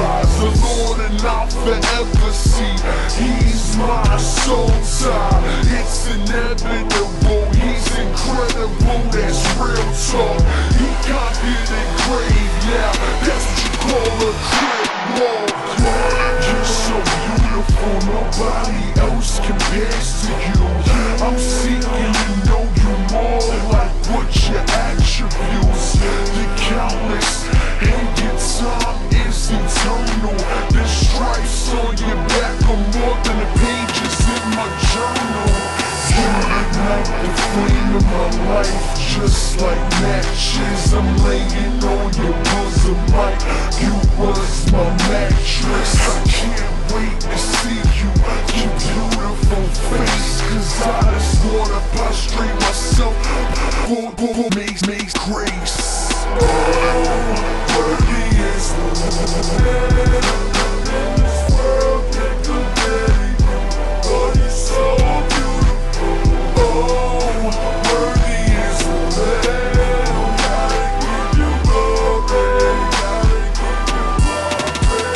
eyes, the Lord and I'll forever see. He's my soul tie, it's inevitable. He's incredible, that's real talk. He conquered the grave now, that's what you call a crib walk. You're so beautiful, nobody else compares to you. I'm seeking to know you more, like what your attributes. The countless and your time is eternal. The stripes on your back are more than the pages in my journal. You ignite the flame of my life, just like matches. I'm laying on your bosom like you was my mattress. I can't wait to see you, your beautiful face, cause I just wanna prostrate myself for Maze grace. Oh, worthy is the Lamb. This world can't compare you, oh, you're so beautiful. Oh, worthy is the Lamb. Gotta give you glory, gotta give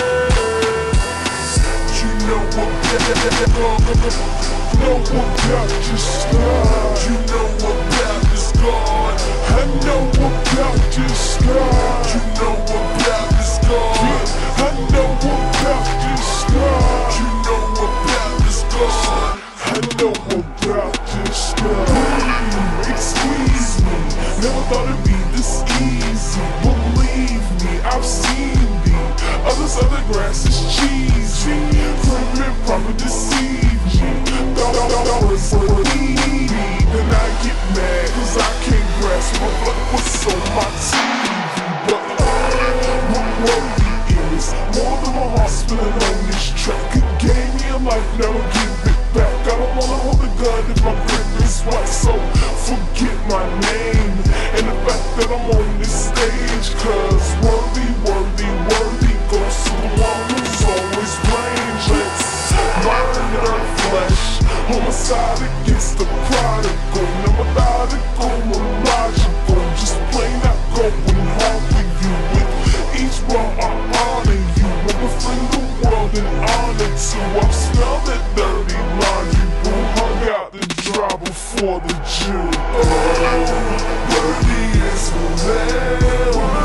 you glory. You know about this God. You know about this God. I know about this God. You know about this God. I know about this God. You know about this God. I know about this God. Excuse me, never thought it'd be this easy. Believe me, I've seen the other side of the grass is cheesy. Prim and proper deceive me. Thought was for me, then I get mad cause I can't grasp my blood was on my TV. But what worthy is more than my heart spinning on this track. It gave me a life, never give it back. I don't wanna hold a gun if my grip is white, so forget my name and the fact that I'm on this stage. Cause worthy goes to the one who's always blamed. Let's burn our flesh, homicide against the prodigal. Now methodical, more logical, just plain not going hard for you. With each word I honor you, I'm befriend the world and honor too. I've smelled that dirty laundry, who hung out the dry before the Jew. Oh, worthy is the Lamb.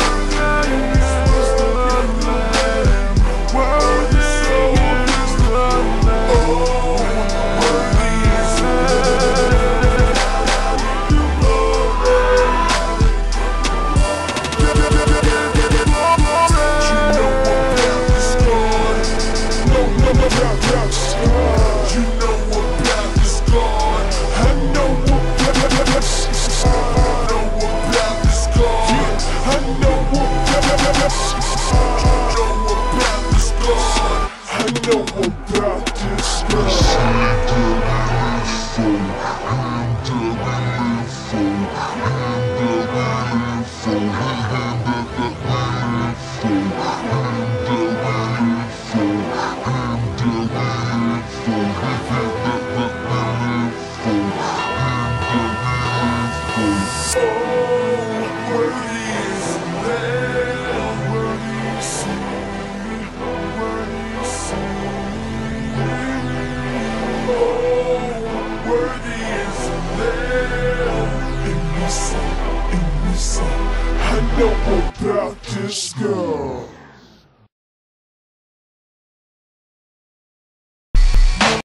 I know about this girl.